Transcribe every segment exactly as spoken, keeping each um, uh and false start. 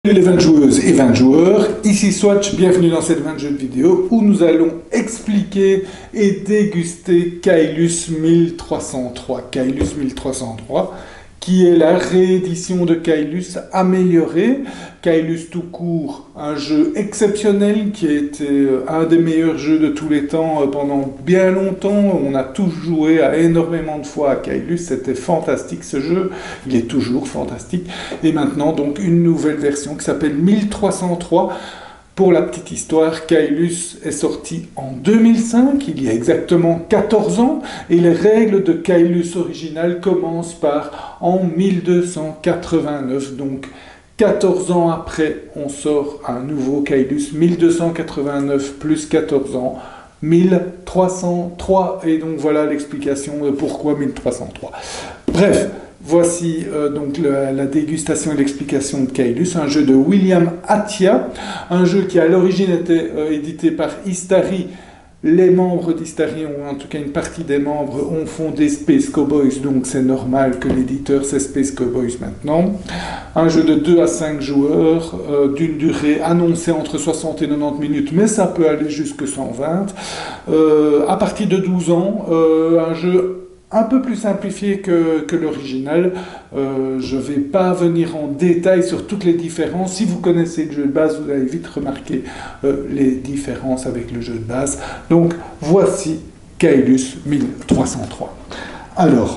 Salut les vingt joueuses et vingt joueurs, ici Swatch, bienvenue dans cette vingt jeux de vidéo où nous allons expliquer et déguster Caylus mille trois cent trois. Caylus mille trois cent trois qui est la réédition de Caylus améliorée. Caylus tout court, un jeu exceptionnel qui a été un des meilleurs jeux de tous les temps pendant bien longtemps. On a tous joué à énormément de fois à Caylus, c'était fantastique ce jeu, il est toujours fantastique. Et maintenant donc une nouvelle version qui s'appelle mille trois cent trois. Pour la petite histoire, Caylus est sorti en deux mille cinq, il y a exactement quatorze ans, et les règles de Caylus original commencent par en mille deux cent quatre-vingt-neuf, donc quatorze ans après, on sort un nouveau Caylus, mille deux cent quatre-vingt-neuf plus quatorze ans, mille trois cent trois, et donc voilà l'explication de pourquoi mille trois cent trois. Bref. Voici euh, donc le, la dégustation et l'explication de Caylus, un jeu de William Attia, un jeu qui à l'origine était euh, édité par Istari. Les membres d'Istari, ou en tout cas une partie des membres, ont fondé Space Cowboys, donc c'est normal que l'éditeur c'est Space Cowboys maintenant. Un jeu de deux à cinq joueurs, euh, d'une durée annoncée entre soixante et quatre-vingt-dix minutes, mais ça peut aller jusque cent vingt. Euh, à partir de douze ans, euh, un jeu un peu plus simplifié que, que l'original. Euh, je ne vais pas venir en détail sur toutes les différences. Si vous connaissez le jeu de base, vous allez vite remarquer euh, les différences avec le jeu de base. Donc, voici Caylus mille trois cent trois. Alors,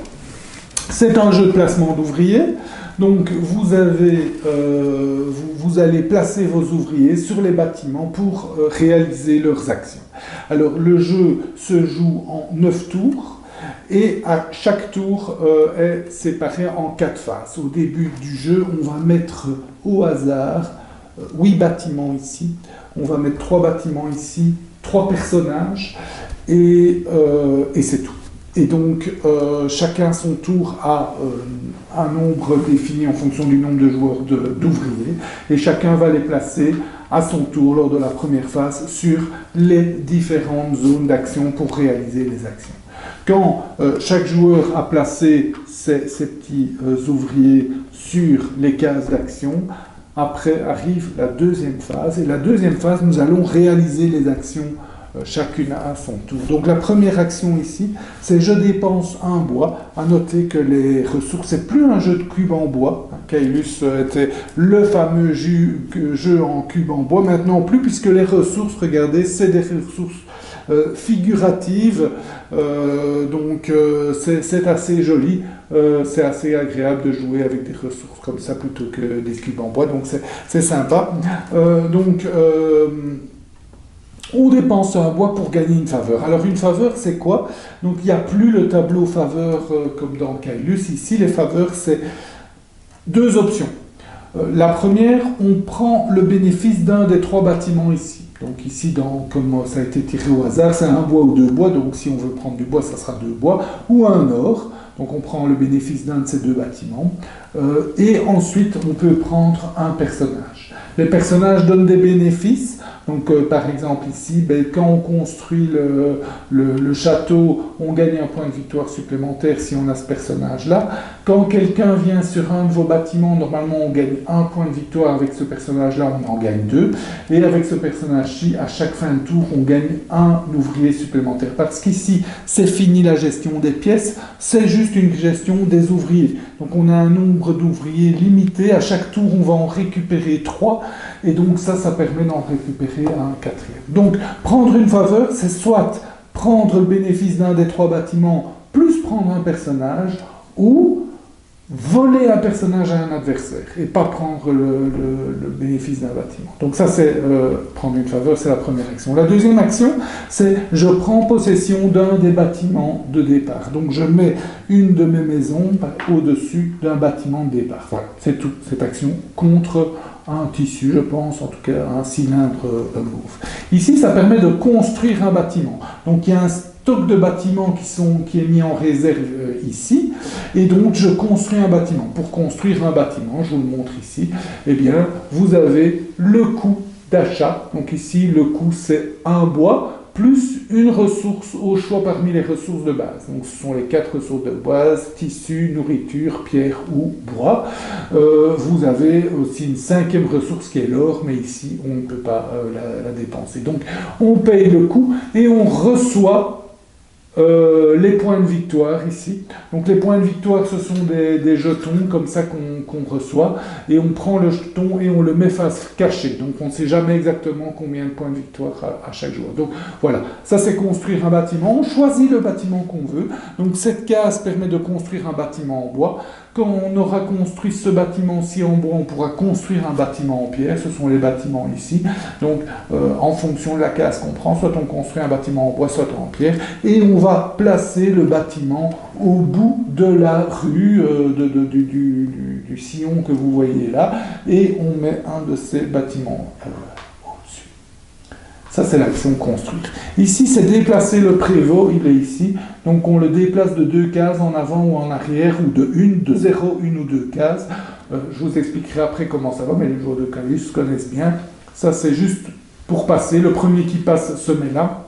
c'est un jeu de placement d'ouvriers. Donc, vous, avez, euh, vous, vous allez placer vos ouvriers sur les bâtiments pour euh, réaliser leurs actions. Alors, le jeu se joue en neuf tours. Et à chaque tour euh, est séparé en quatre phases. Au début du jeu, on va mettre au hasard euh, huit bâtiments ici. On va mettre trois bâtiments ici, trois personnages, et, euh, et c'est tout. Et donc, euh, chacun son tour a euh, un nombre défini en fonction du nombre de joueurs d'ouvriers, et chacun va les placer à son tour lors de la première phase sur les différentes zones d'action pour réaliser les actions. Quand euh, chaque joueur a placé ses, ses petits euh, ouvriers sur les cases d'action, après arrive la deuxième phase. Et la deuxième phase, nous allons réaliser les actions euh, chacune à son tour. Donc la première action ici, c'est je dépense un bois. À noter que les ressources, c'est plus un jeu de cubes en bois. Caylus était le fameux jeu, jeu en cubes en bois. Maintenant plus, puisque les ressources, regardez, c'est des ressources Euh, figurative, euh, donc euh, c'est assez joli, euh, c'est assez agréable de jouer avec des ressources comme ça plutôt que des cubes en bois, donc c'est sympa. Euh, donc euh, on dépense un bois pour gagner une faveur. Alors une faveur c'est quoi? Donc il n'y a plus le tableau faveur euh, comme dans Caylus, ici les faveurs c'est deux options. Euh, la première, on prend le bénéfice d'un des trois bâtiments ici. Donc ici, dans, comme ça a été tiré au hasard, c'est un bois ou deux bois, donc si on veut prendre du bois, ça sera deux bois, ou un or, donc on prend le bénéfice d'un de ces deux bâtiments, euh, et ensuite on peut prendre un personnage. Les personnages donnent des bénéfices, donc euh, par exemple ici, ben, quand on construit le, le, le château, on gagne un point de victoire supplémentaire si on a ce personnage-là. Quand quelqu'un vient sur un de vos bâtiments, normalement on gagne un point de victoire avec ce personnage-là, on en gagne deux. Et avec ce personnage-ci, à chaque fin de tour, on gagne un ouvrier supplémentaire. Parce qu'ici, c'est fini la gestion des pièces, c'est juste une gestion des ouvriers. Donc on a un nombre d'ouvriers limité, à chaque tour on va en récupérer trois, et donc ça, ça permet d'en récupérer un quatrième. Donc prendre une faveur, c'est soit prendre le bénéfice d'un des trois bâtiments, plus prendre un personnage, ou voler un personnage à un adversaire et pas prendre le, le, le bénéfice d'un bâtiment. Donc ça c'est euh, prendre une faveur, c'est la première action. La deuxième action, c'est je prends possession d'un des bâtiments de départ. Donc je mets une de mes maisons au-dessus d'un bâtiment de départ. Voilà, c'est tout, cette action contre un tissu, je pense, en tout cas un cylindre euh, mauve. Ici, ça permet de construire un bâtiment. Donc il y a un stock de bâtiments qui, sont, qui est mis en réserve euh, ici, et donc je construis un bâtiment. Pour construire un bâtiment, je vous le montre ici, eh bien, vous avez le coût d'achat. Donc ici, le coût, c'est un bois, plus une ressource au choix parmi les ressources de base. Donc ce sont les quatre ressources de base, tissu, nourriture, pierre ou bois. Euh, vous avez aussi une cinquième ressource qui est l'or, mais ici on ne peut pas euh, la, la dépenser. Donc on paye le coût et on reçoit Euh, les points de victoire ici. Donc les points de victoire, ce sont des, des jetons comme ça qu'on qu'on reçoit, et on prend le jeton et on le met face cachée. Donc on ne sait jamais exactement combien de points de victoire à, à chaque joueur. Donc voilà, ça c'est construire un bâtiment. On choisit le bâtiment qu'on veut. Donc cette case permet de construire un bâtiment en bois. Quand on aura construit ce bâtiment-ci en bois, on pourra construire un bâtiment en pierre. Ce sont les bâtiments ici. Donc, euh, en fonction de la case qu'on prend, soit on construit un bâtiment en bois, soit en pierre. Et on va placer le bâtiment au bout de la rue, euh, de, de, du, du, du sillon que vous voyez là. Et on met un de ces bâtiments euh, au-dessus. Ça, c'est l'action construire. Ici, c'est déplacer le prévôt, il est ici. Donc, on le déplace de deux cases en avant ou en arrière, ou de une, de zéro, une ou deux cases. Euh, je vous expliquerai après comment ça va, mais les joueurs de Caylus connaissent bien. Ça, c'est juste pour passer. Le premier qui passe se met là.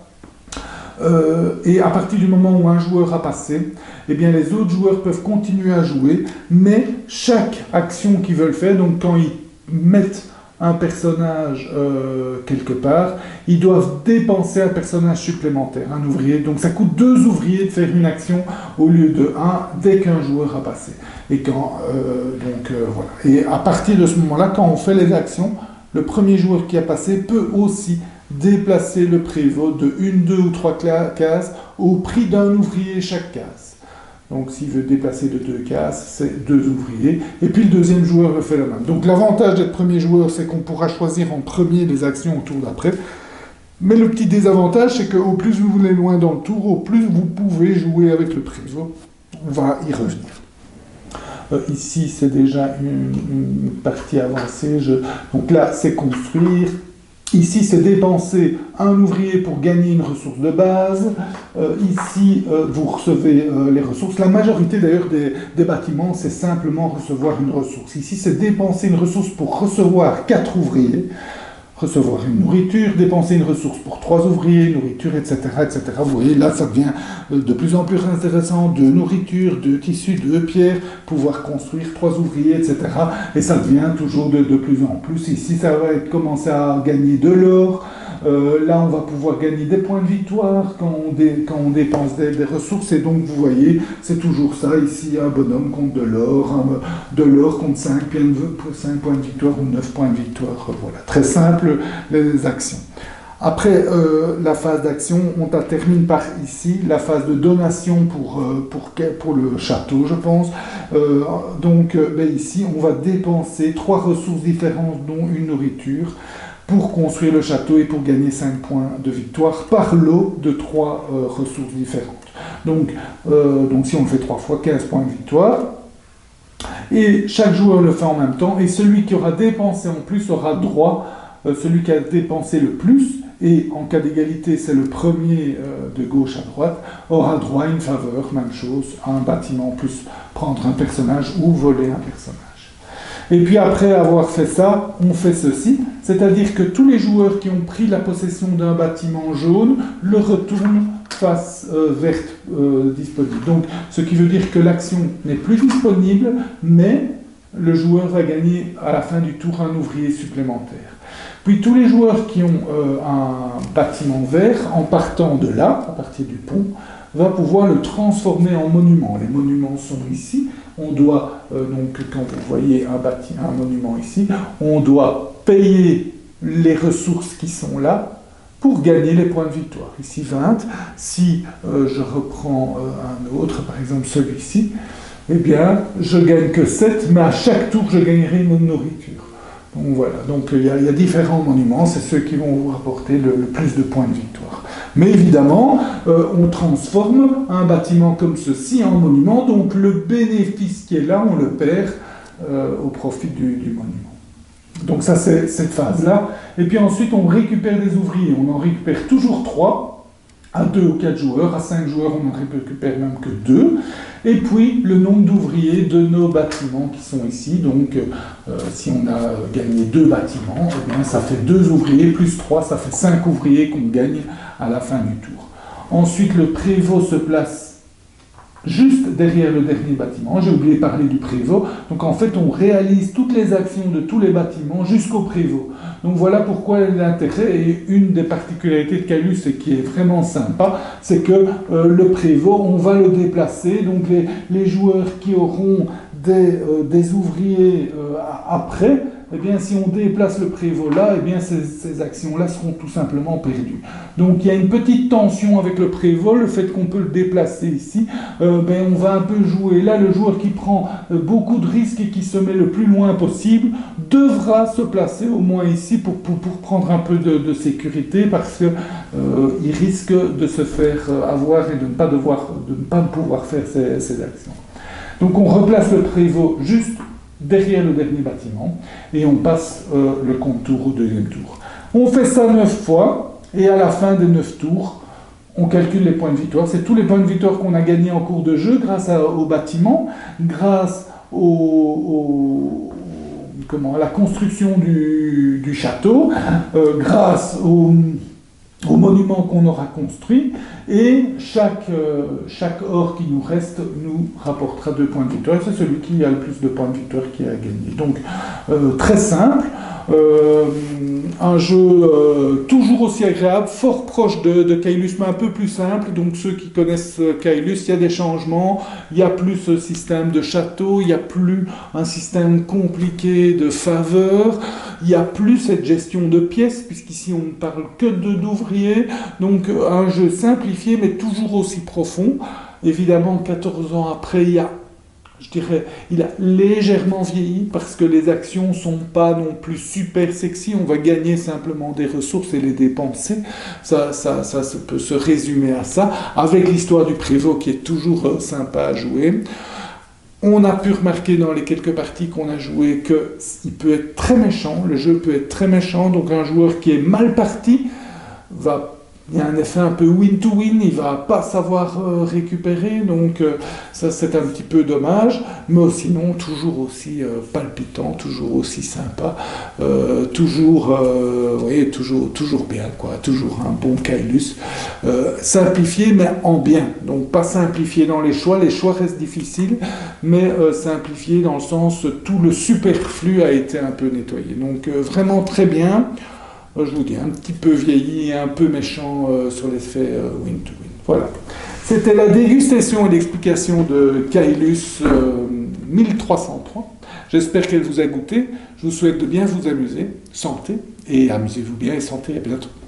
Euh, et à partir du moment où un joueur a passé, eh bien, les autres joueurs peuvent continuer à jouer, mais chaque action qu'ils veulent faire, donc quand ils mettent un personnage euh, quelque part, ils doivent dépenser un personnage supplémentaire, un ouvrier. Donc ça coûte deux ouvriers de faire une action au lieu de un dès qu'un joueur a passé. Et quand euh, donc euh, voilà. Et à partir de ce moment-là, quand on fait les actions, le premier joueur qui a passé peut aussi déplacer le prévôt de une, deux ou trois cases au prix d'un ouvrier chaque case. Donc s'il veut déplacer de deux cases, c'est deux ouvriers. Et puis le deuxième joueur le fait le même. Donc l'avantage d'être premier joueur, c'est qu'on pourra choisir en premier les actions au tour d'après. Mais le petit désavantage, c'est qu'au plus vous voulez loin dans le tour, au plus vous pouvez jouer avec le prévôt. On va y revenir. Euh, ici, c'est déjà une, une partie avancée. Je... Donc là, c'est construire. Ici, c'est dépenser un ouvrier pour gagner une ressource de base. Euh, ici, euh, vous recevez euh, les ressources. La majorité, d'ailleurs, des, des bâtiments, c'est simplement recevoir une ressource. Ici, c'est dépenser une ressource pour recevoir quatre ouvriers, recevoir une nourriture, dépenser une ressource pour trois ouvriers, nourriture, et cetera, et cetera. Vous voyez, là, ça devient de plus en plus intéressant. De nourriture, de tissu, de pierre, pouvoir construire trois ouvriers, et cetera. Et ça devient toujours de, de plus en plus. Ici, ça va être, commencer à gagner de l'or. Euh, là, on va pouvoir gagner des points de victoire quand on, dé, quand on dépense des, des ressources. Et donc, vous voyez, c'est toujours ça. Ici, un bonhomme compte de l'or, de l'or compte cinq points de victoire ou neuf points de victoire. Voilà, très simple, les actions. Après euh, la phase d'action, on termine par ici, la phase de donation pour, euh, pour, pour le château, je pense. Euh, donc, euh, ben ici, on va dépenser trois ressources différentes, dont une nourriture, pour construire le château et pour gagner cinq points de victoire par lot de trois euh, ressources différentes. Donc, euh, donc si on le fait trois fois, quinze points de victoire. Et chaque joueur le fait en même temps, et celui qui aura dépensé en plus aura droit, euh, celui qui a dépensé le plus, et en cas d'égalité, c'est le premier euh, de gauche à droite, aura droit à une faveur, même chose, un bâtiment plus prendre un personnage ou voler un personnage. Et puis après avoir fait ça, on fait ceci, c'est-à-dire que tous les joueurs qui ont pris la possession d'un bâtiment jaune le retournent face euh, verte euh, disponible. Donc, ce qui veut dire que l'action n'est plus disponible, mais le joueur va gagner à la fin du tour un ouvrier supplémentaire. Puis tous les joueurs qui ont euh, un bâtiment vert, en partant de là, à partir du pont, va pouvoir le transformer en monument. Les monuments sont ici. On doit, euh, donc, quand vous voyez un, bâti, un monument ici, on doit payer les ressources qui sont là pour gagner les points de victoire. Ici, vingt. Si euh, je reprends euh, un autre, par exemple celui-ci, eh bien, je gagne que sept, mais à chaque tour, je gagnerai une nourriture. Donc voilà, donc il y, a, il y a différents monuments, c'est ceux qui vont vous rapporter le, le plus de points de victoire. Mais évidemment, euh, on transforme un bâtiment comme ceci en monument, donc le bénéfice qui est là, on le perd euh, au profit du, du monument. Donc ça, c'est cette phase-là. Et puis ensuite, on récupère des ouvriers. On en récupère toujours trois. À deux ou quatre joueurs, à cinq joueurs, on n'en récupère même que deux. Et puis, le nombre d'ouvriers de nos bâtiments qui sont ici. Donc, euh, si on a gagné deux bâtiments, eh bien, ça fait deux ouvriers, plus trois, ça fait cinq ouvriers qu'on gagne à la fin du tour. Ensuite, le prévôt se place juste derrière le dernier bâtiment. J'ai oublié de parler du prévôt. Donc en fait, on réalise toutes les actions de tous les bâtiments jusqu'au prévôt. Donc voilà pourquoi l'intérêt, et une des particularités de Caylus, et qui est vraiment sympa, c'est que euh, le prévôt, on va le déplacer. Donc les, les joueurs qui auront des, euh, des ouvriers euh, après, eh bien, si on déplace le prévôt là, eh bien, ces, ces actions-là seront tout simplement perdues. Donc, il y a une petite tension avec le prévôt, le fait qu'on peut le déplacer ici, euh, ben, on va un peu jouer. Là, le joueur qui prend euh, beaucoup de risques et qui se met le plus loin possible devra se placer au moins ici pour, pour, pour prendre un peu de, de sécurité, parce qu'il euh, risque de se faire avoir et de ne pas, devoir, de ne pas pouvoir faire ces, ces actions. Donc, on replace le prévôt juste derrière le dernier bâtiment, et on passe euh, le compte tour au deuxième tour. On fait ça neuf fois, et à la fin des neuf tours, on calcule les points de victoire. C'est tous les points de victoire qu'on a gagnés en cours de jeu grâce à, au bâtiment, grâce au, au, comment, à la construction du, du château, euh, grâce au... au monument qu'on aura construit, et chaque, euh, chaque or qui nous reste nous rapportera deux points de victoire. C'est celui qui a le plus de points de victoire qui a gagné. Donc, euh, très simple, euh, un jeu euh, toujours aussi agréable, fort proche de, de Caylus, mais un peu plus simple. Donc, ceux qui connaissent Caylus, il y a des changements, il n'y a plus ce système de château, il n'y a plus un système compliqué de faveurs, il n'y a plus cette gestion de pièces, puisqu'ici on ne parle que de d'ouvriers. Donc un jeu simplifié, mais toujours aussi profond. Évidemment, quatorze ans après, il y a, je dirais, il a légèrement vieilli, parce que les actions ne sont pas non plus super sexy. On va gagner simplement des ressources et les dépenser. Ça, ça, ça, ça peut se résumer à ça, avec l'histoire du prévôt qui est toujours euh, sympa à jouer. On a pu remarquer dans les quelques parties qu'on a jouées qu'il peut être très méchant, le jeu peut être très méchant, donc un joueur qui est mal parti va... Il y a un effet un peu win-to-win, il ne va pas savoir euh, récupérer, donc euh, ça c'est un petit peu dommage, mais sinon toujours aussi euh, palpitant, toujours aussi sympa, euh, toujours, euh, oui, toujours, toujours bien, quoi, toujours un bon Caylus, euh, simplifié mais en bien, donc pas simplifié dans les choix, les choix restent difficiles, mais euh, simplifié dans le sens tout le superflu a été un peu nettoyé, donc euh, vraiment très bien. Je vous dis, un petit peu vieilli et un peu méchant euh, sur l'effet euh, win-to-win. Voilà. C'était la dégustation et l'explication de Caylus euh, mille trois cent trois. J'espère qu'elle vous a goûté. Je vous souhaite de bien vous amuser. Santé, et amusez-vous bien et santé. À bientôt.